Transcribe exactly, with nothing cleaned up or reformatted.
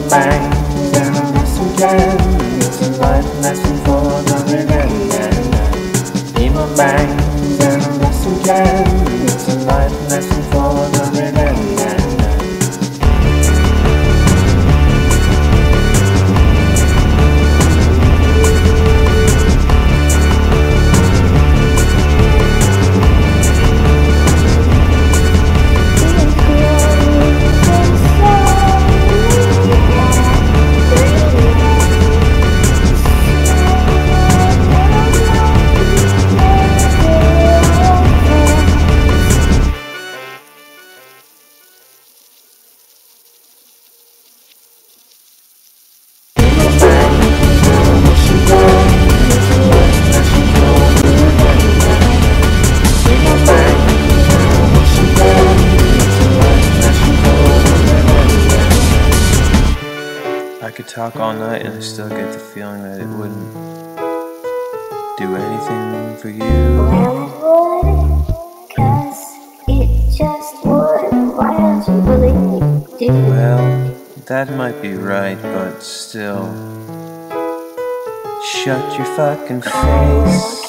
bang, then I listen again. It's a life lesson for the rebellion. Be my bang, then I listen again. It's a life lesson for the rebellion. I could talk all night and I still get the feeling that it wouldn't do anything for you. Well, it would, cause it just would. Why don't you believe, dude? Well, that might be right, but still, shut your fucking face.